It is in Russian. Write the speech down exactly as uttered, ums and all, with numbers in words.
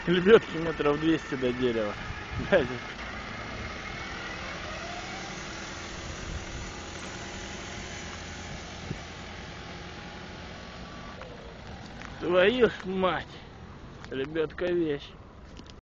Лебедки метров двести до дерева. Твою ж мать, лебедка вещь.